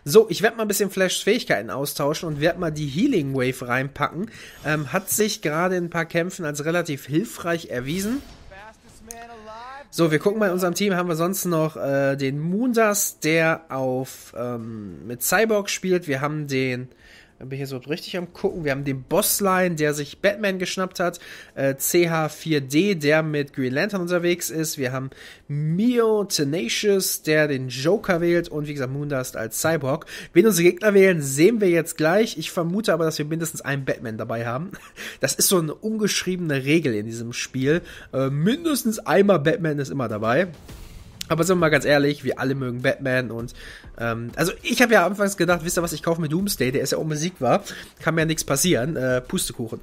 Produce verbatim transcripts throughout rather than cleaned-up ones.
So, ich werde mal ein bisschen Flashs Fähigkeiten austauschen und werde mal die Healing Wave reinpacken. Ähm, hat sich gerade in ein paar Kämpfen als relativ hilfreich erwiesen. So, wir gucken mal in unserem Team, haben wir sonst noch äh, den Moondust, der auf ähm, mit Cyborg spielt. Wir haben den, bin ich jetzt so richtig am gucken, wir haben den Bossline, der sich Batman geschnappt hat, äh, C H vier D, der mit Green Lantern unterwegs ist. Wir haben Mio Tenacious, der den Joker wählt und wie gesagt Moondust als Cyborg. Wen unsere Gegner wählen, sehen wir jetzt gleich. Ich vermute aber, dass wir mindestens einen Batman dabei haben. Das ist so eine ungeschriebene Regel in diesem Spiel. Äh, mindestens einmal Batman ist immer dabei. Aber sind wir mal ganz ehrlich, wir alle mögen Batman und ähm, also ich habe ja anfangs gedacht, wisst ihr was, ich kaufe mir Doomsday, der ist ja unbesiegbar, kann mir ja nichts passieren, äh, Pustekuchen.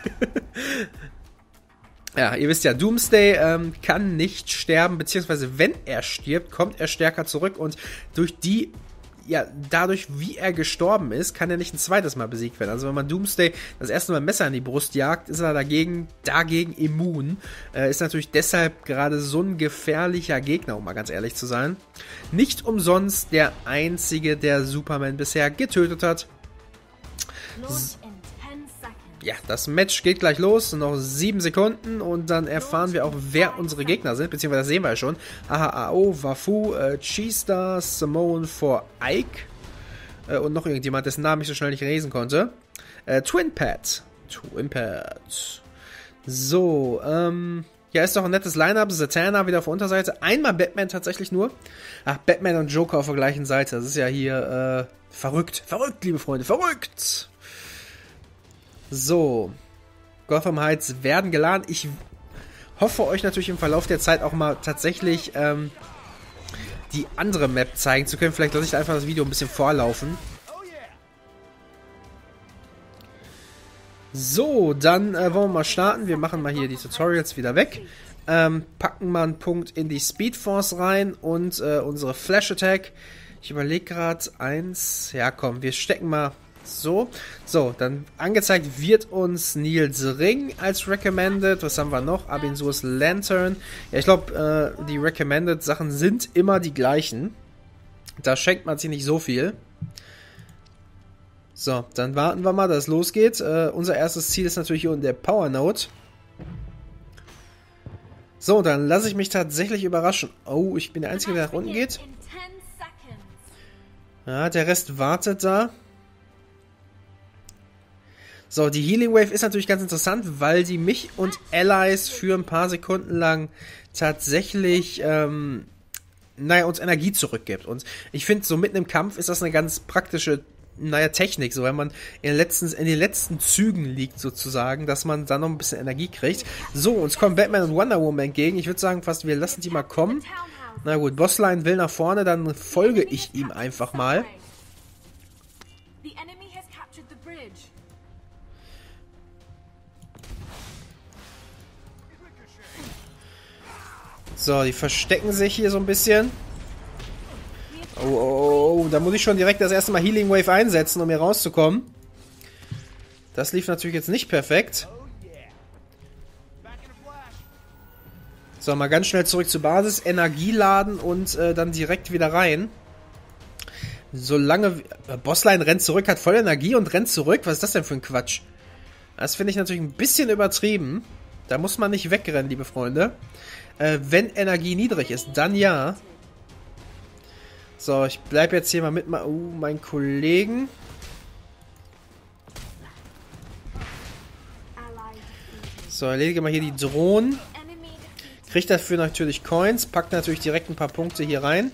Ja, ihr wisst ja, Doomsday ähm, kann nicht sterben, beziehungsweise wenn er stirbt, kommt er stärker zurück und durch die, ja, dadurch, wie er gestorben ist, kann er nicht ein zweites Mal besiegt werden. Also wenn man Doomsday das erste Mal ein Messer in die Brust jagt, ist er dagegen, dagegen immun. Äh, ist natürlich deshalb gerade so ein gefährlicher Gegner, um mal ganz ehrlich zu sein. Nicht umsonst der einzige, der Superman bisher getötet hat. S Ja, das Match geht gleich los, noch sieben Sekunden und dann erfahren wir auch, wer unsere Gegner sind, beziehungsweise das sehen wir ja schon. Aha, A O, Wafu, äh, Cheestar, Simone for Ike äh, und noch irgendjemand, dessen Namen ich so schnell nicht lesen konnte. Äh, Twinpad. Twinpad. So, ähm, ja, ist doch ein nettes Line-Up. Zatanna wieder auf der Unterseite. Einmal Batman tatsächlich nur. Ach, Batman und Joker auf der gleichen Seite. Das ist ja hier, äh, verrückt. Verrückt, liebe Freunde, verrückt! So, Gotham Heights werden geladen. Ich hoffe, euch natürlich im Verlauf der Zeit auch mal tatsächlich ähm, die andere Map zeigen zu können. Vielleicht lasse ich einfach das Video ein bisschen vorlaufen. So, dann äh, wollen wir mal starten. Wir machen mal hier die Tutorials wieder weg. Ähm, packen mal einen Punkt in die Speed Force rein und äh, unsere Flash Attack. Ich überlege gerade eins. Ja, komm, wir stecken mal... So, so, dann angezeigt wird uns Niels Ring als Recommended. Was haben wir noch? Abinsus Lantern. Ja, ich glaube, äh, die Recommended Sachen sind immer die gleichen. Da schenkt man sich nicht so viel. So, dann warten wir mal, dass es losgeht. Äh, unser erstes Ziel ist natürlich hier unten der Power Node. So, dann lasse ich mich tatsächlich überraschen. Oh, ich bin der Einzige, der nach unten geht. Ja, der Rest wartet da. So, die Healing Wave ist natürlich ganz interessant, weil die mich und Allies für ein paar Sekunden lang tatsächlich, ähm, naja, uns Energie zurückgibt. Und ich finde, so mitten im Kampf ist das eine ganz praktische, naja, Technik, so wenn man in den letzten, in den letzten Zügen liegt sozusagen, dass man dann noch ein bisschen Energie kriegt. So, uns kommen Batman und Wonder Woman entgegen. Ich würde sagen fast, wir lassen die mal kommen. Na gut, Bossline will nach vorne, dann folge ich ihm einfach mal. So, die verstecken sich hier so ein bisschen. Oh, oh, oh, da muss ich schon direkt das erste Mal Healing Wave einsetzen, um hier rauszukommen. Das lief natürlich jetzt nicht perfekt. So, mal ganz schnell zurück zur Basis. Energie laden und äh, dann direkt wieder rein. Solange... Äh, Bossline rennt zurück, hat voll Energie und rennt zurück. Was ist das denn für ein Quatsch? Das finde ich natürlich ein bisschen übertrieben. Da muss man nicht wegrennen, liebe Freunde. Äh, wenn Energie niedrig ist, dann ja. So, ich bleibe jetzt hier mal mit uh, meinen Kollegen. So, erledige mal hier die Drohnen. Kriegt dafür natürlich Coins. Packt natürlich direkt ein paar Punkte hier rein.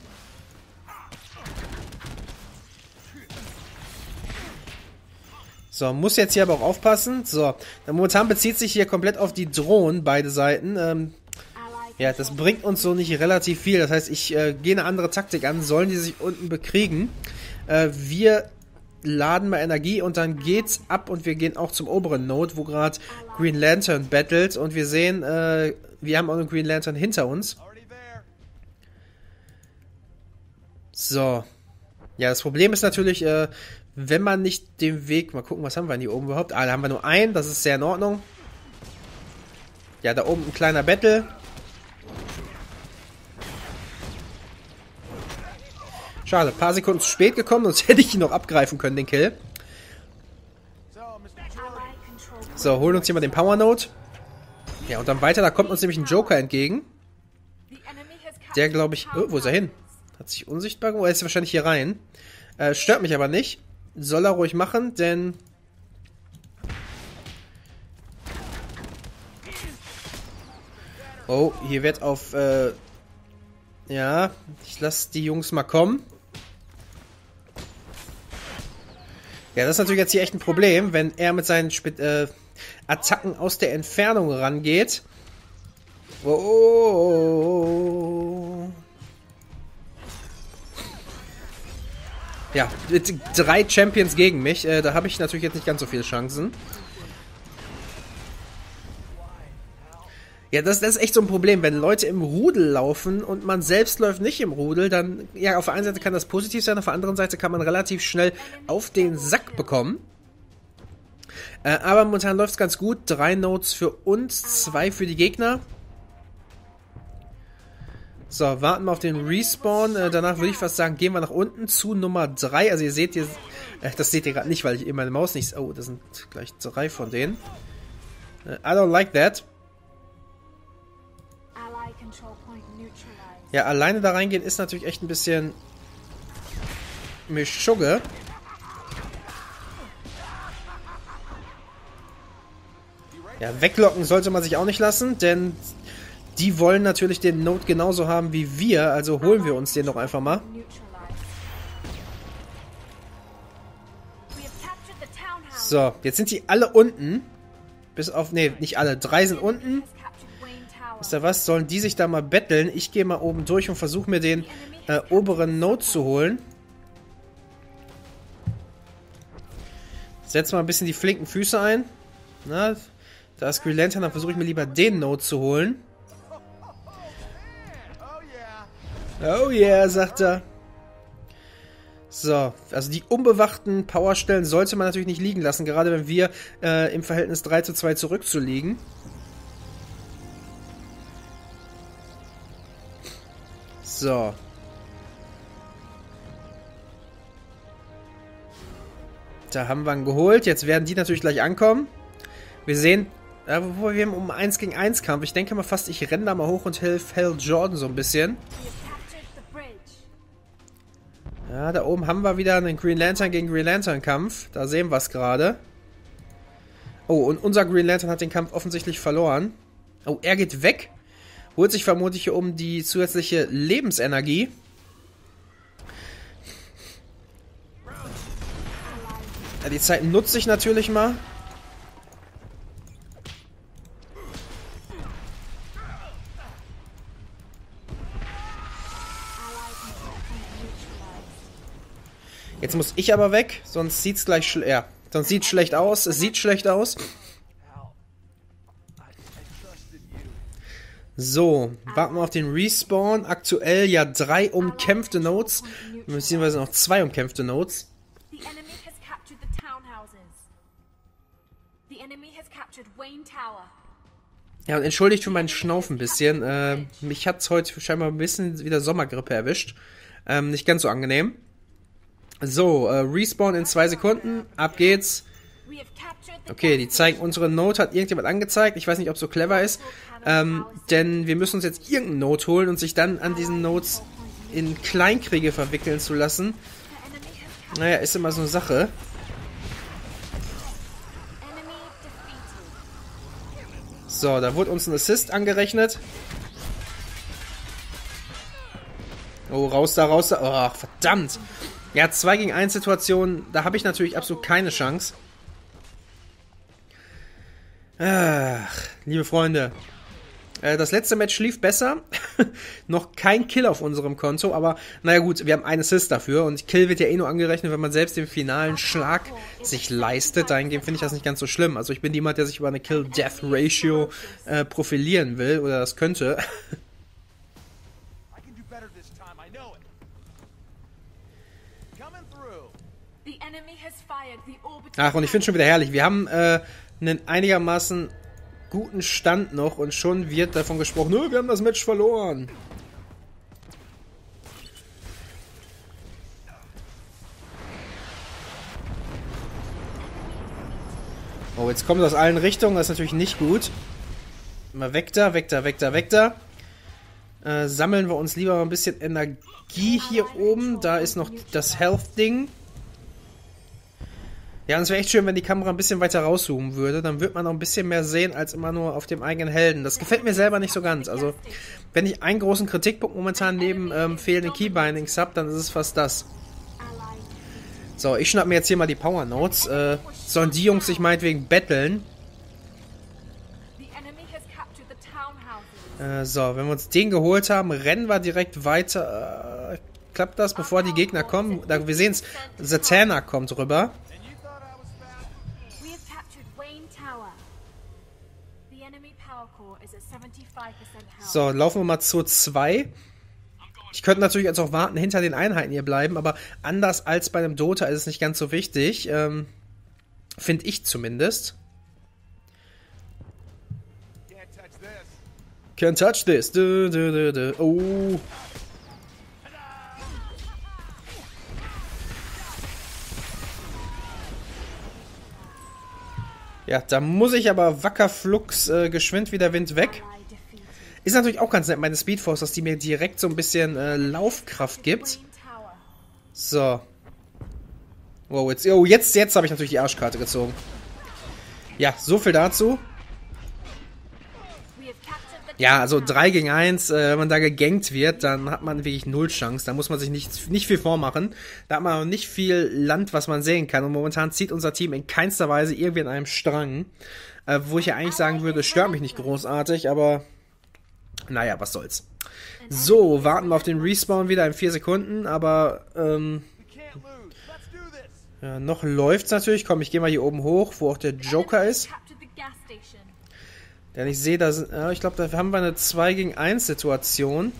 So, muss jetzt hier aber auch aufpassen. So, momentan bezieht sich hier komplett auf die Drohnen, beide Seiten. Ähm, ja, das bringt uns so nicht relativ viel. Das heißt, ich äh, gehe eine andere Taktik an. Sollen die sich unten bekriegen? Äh, wir laden mal Energie und dann geht's ab und wir gehen auch zum oberen Node, wo gerade Green Lantern battelt. Und wir sehen, äh, wir haben auch einen Green Lantern hinter uns. So. Ja, das Problem ist natürlich, äh, wenn man nicht den Weg... Mal gucken, was haben wir denn hier oben überhaupt? Ah, da haben wir nur einen. Das ist sehr in Ordnung. Ja, da oben ein kleiner Battle. Schade, ein paar Sekunden zu spät gekommen, sonst hätte ich ihn noch abgreifen können, den Kill. So, holen uns hier mal den Power Node. Ja, und dann weiter, da kommt uns nämlich ein Joker entgegen. Der, glaube ich... Oh, wo ist er hin? Hat sich unsichtbar gemacht? Er ist wahrscheinlich hier rein. Äh, stört mich aber nicht. Soll er ruhig machen, denn... Oh, hier wird auf... Äh ja, ich lasse die Jungs mal kommen. Ja, das ist natürlich jetzt hier echt ein Problem, wenn er mit seinen Sp äh, Attacken aus der Entfernung rangeht. Oh. Ja, drei Champions gegen mich. Äh, da habe ich natürlich jetzt nicht ganz so viele Chancen. Ja, das, das ist echt so ein Problem, wenn Leute im Rudel laufen und man selbst läuft nicht im Rudel, dann, ja, auf der einen Seite kann das positiv sein, auf der anderen Seite kann man relativ schnell auf den Sack bekommen. Äh, aber momentan läuft es ganz gut. Drei Nodes für uns, zwei für die Gegner. So, warten wir auf den Respawn. Äh, danach würde ich fast sagen, gehen wir nach unten zu Nummer drei. Also ihr seht hier, äh, das seht ihr gerade nicht, weil ich eben meine Maus nicht... Oh, das sind gleich drei von denen. Äh, I don't like that. Ja, alleine da reingehen ist natürlich echt ein bisschen Mischugge. Ja, weglocken sollte man sich auch nicht lassen, denn die wollen natürlich den Node genauso haben wie wir, also holen wir uns den doch einfach mal. So, jetzt sind die alle unten. Bis auf, ne, nicht alle, drei sind unten. Wisst ihr was? Sollen die sich da mal betteln? Ich gehe mal oben durch und versuche mir den äh, oberen Node zu holen. Setz mal ein bisschen die flinken Füße ein. Na, da ist Green Lantern, dann versuche ich mir lieber den Node zu holen. Oh yeah, sagt er. So, also die unbewachten Powerstellen sollte man natürlich nicht liegen lassen, gerade wenn wir äh, im Verhältnis drei zu zwei zurückzuliegen. So. Da haben wir ihn geholt. Jetzt werden die natürlich gleich ankommen. Wir sehen, äh, wo wir um eins gegen eins Kampf. Ich denke mal fast, ich renne da mal hoch und helfe Hal Jordan so ein bisschen. Ja, da oben haben wir wieder einen Green Lantern gegen Green Lantern Kampf. Da sehen wir es gerade. Oh, und unser Green Lantern hat den Kampf offensichtlich verloren. Oh, er geht weg. Holt sich vermutlich um die zusätzliche Lebensenergie. Ja, die Zeit nutze ich natürlich mal. Jetzt muss ich aber weg, sonst sieht's gleich schl- ja, sonst sieht's schlecht aus. Es sieht schlecht aus. So, warten wir auf den Respawn. Aktuell ja drei umkämpfte Nodes, beziehungsweise noch zwei umkämpfte Nodes. Ja, und entschuldigt für meinen Schnauf ein bisschen. Äh, mich hat's heute scheinbar ein bisschen wieder Sommergrippe erwischt. Ähm, nicht ganz so angenehm. So, äh, Respawn in zwei Sekunden. Ab geht's. Okay, die zeigen, unsere Node hat irgendjemand angezeigt. Ich weiß nicht, ob es so clever ist. Ähm, denn wir müssen uns jetzt irgendeinen Node holen und sich dann an diesen Nodes in Kleinkriege verwickeln zu lassen. Naja, ist immer so eine Sache. So, da wurde uns ein Assist angerechnet. Oh, raus da, raus da. Oh, verdammt. Ja, zwei gegen eins Situation, da habe ich natürlich absolut keine Chance. Ach, liebe Freunde. Äh, das letzte Match lief besser. Noch kein Kill auf unserem Konto, aber naja gut, wir haben einen Assist dafür und Kill wird ja eh nur angerechnet, wenn man selbst den finalen Schlag sich leistet. Dahingehend finde ich das nicht ganz so schlimm. Also ich bin jemand, der sich über eine Kill-Death-Ratio äh, profilieren will oder das könnte. Ach, und ich finde schon wieder herrlich. Wir haben äh, einen einigermaßen guten Stand noch und schon wird davon gesprochen, oh, wir haben das Match verloren. Oh, jetzt kommt aus allen Richtungen. Das ist natürlich nicht gut. Mal weg da, weg da, weg da, weg da. Äh, sammeln wir uns lieber mal ein bisschen Energie hier oben. Da ist noch das Health-Ding. Ja, und es wäre echt schön, wenn die Kamera ein bisschen weiter rauszoomen würde. Dann würde man noch ein bisschen mehr sehen, als immer nur auf dem eigenen Helden. Das gefällt mir selber nicht so ganz. Also, wenn ich einen großen Kritikpunkt momentan neben ähm, fehlenden Keybindings habe, dann ist es fast das. So, ich schnapp mir jetzt hier mal die Power Notes. Äh, sollen die Jungs sich meinetwegen betteln? Äh, so, wenn wir uns den geholt haben, rennen wir direkt weiter. Äh, klappt das, bevor die Gegner kommen? Da, wir sehen es, Zatanna kommt rüber. So, laufen wir mal zur zwei. Ich könnte natürlich jetzt auch warten, hinter den Einheiten hier bleiben, aber anders als bei einem Dota ist es nicht ganz so wichtig. Ähm, Finde ich zumindest. Can't touch this. Du, du, du, du. Oh. Ja, da muss ich aber wacker flugs äh, geschwind wie der Wind weg. Ist natürlich auch ganz nett, meine Speedforce, dass die mir direkt so ein bisschen äh, Laufkraft gibt. So. Wow, jetzt, oh, jetzt, jetzt habe ich natürlich die Arschkarte gezogen. Ja, so viel dazu. Ja, also drei gegen eins, äh, wenn man da gegankt wird, dann hat man wirklich null Chance. Da muss man sich nicht, nicht viel vormachen. Da hat man auch nicht viel Land, was man sehen kann. Und momentan zieht unser Team in keinster Weise irgendwie in einem Strang. Äh, wo ich ja eigentlich sagen würde, stört mich nicht großartig, aber naja, was soll's. So, warten wir auf den Respawn wieder in vier Sekunden, aber ähm, ja, noch läuft's natürlich. Komm, ich gehe mal hier oben hoch, wo auch der Joker ist. Denn ich sehe, da sind, ja, ich glaube, da haben wir eine zwei gegen eins Situation.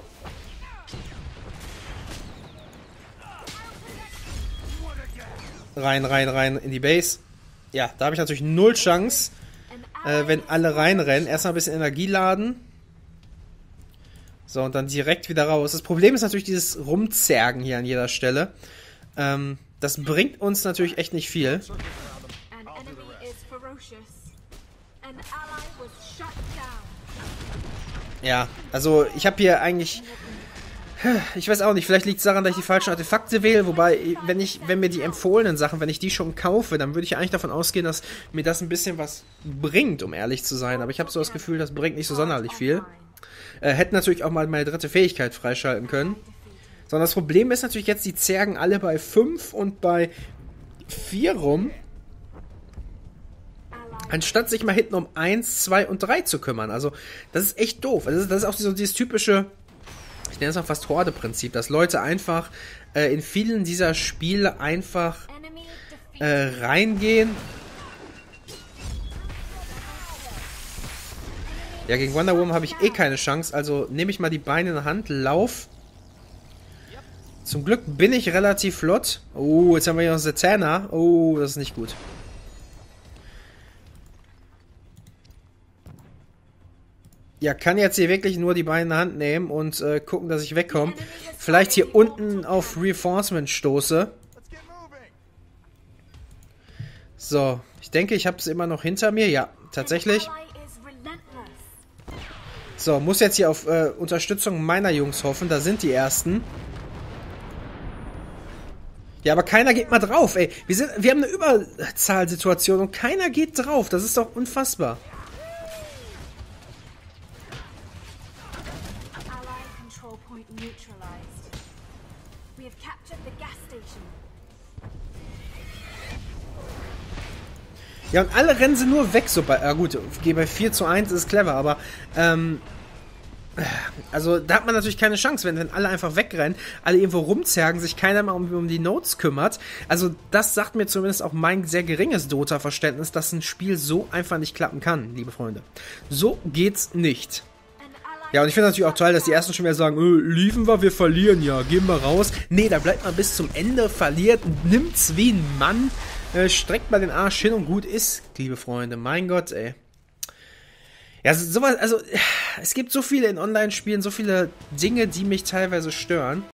Rein, rein, rein in die Base. Ja, da habe ich natürlich null Chance, äh, wenn alle reinrennen. Erstmal ein bisschen Energie laden. So, und dann direkt wieder raus. Das Problem ist natürlich dieses Rumzergen hier an jeder Stelle. Ähm, das bringt uns natürlich echt nicht viel. Ja, also ich habe hier eigentlich... Ich weiß auch nicht, vielleicht liegt es daran, dass ich die falschen Artefakte wähle, wobei, wenn ich, wenn mir die empfohlenen Sachen, wenn ich die schon kaufe, dann würde ich eigentlich davon ausgehen, dass mir das ein bisschen was bringt, um ehrlich zu sein. Aber ich habe so das Gefühl, das bringt nicht so sonderlich viel. Äh, hätte natürlich auch mal meine dritte Fähigkeit freischalten können. Sondern das Problem ist natürlich jetzt, die Zergen alle bei fünf und bei vier rum. Anstatt sich mal hinten um eins, zwei und drei zu kümmern. Also, das ist echt doof. Das ist, das ist auch so dieses typische, ich nenne es auch fast Horde-Prinzip, dass Leute einfach äh, in vielen dieser Spiele einfach äh, reingehen. Ja, gegen Wonder Woman habe ich eh keine Chance, also nehme ich mal die Beine in der Hand, lauf. Zum Glück bin ich relativ flott. Oh, jetzt haben wir hier noch Zatanna. Oh, das ist nicht gut. Ja, kann jetzt hier wirklich nur die Beine in der Hand nehmen und äh, gucken, dass ich wegkomme. Vielleicht hier unten auf Reinforcement stoße. So, ich denke, ich habe es immer noch hinter mir. Ja, tatsächlich. So, muss jetzt hier auf äh, Unterstützung meiner Jungs hoffen. Da sind die ersten. Ja, aber keiner geht mal drauf, ey. Wir, sind, wir haben eine Überzahlsituation und keiner geht drauf. Das ist doch unfassbar. Ja, und alle rennen sie nur weg, so bei, ja gut, bei vier zu eins ist clever, aber, ähm, also, da hat man natürlich keine Chance, wenn, wenn alle einfach wegrennen, alle irgendwo rumzergen, sich keiner mal um, um die Notes kümmert. Also, das sagt mir zumindest auch mein sehr geringes Dota-Verständnis, dass ein Spiel so einfach nicht klappen kann, liebe Freunde. So geht's nicht. Ja, und ich finde natürlich auch toll, dass die Ersten schon wieder sagen, äh, liefen wir, wir verlieren, ja, gehen wir raus. Nee, da bleibt man bis zum Ende, verliert, nimmt's wie ein Mann. Äh, streckt mal den Arsch hin und gut ist, liebe Freunde. Mein Gott, ey. Ja, sowas, also, es gibt so viele in Online-Spielen, so viele Dinge, die mich teilweise stören.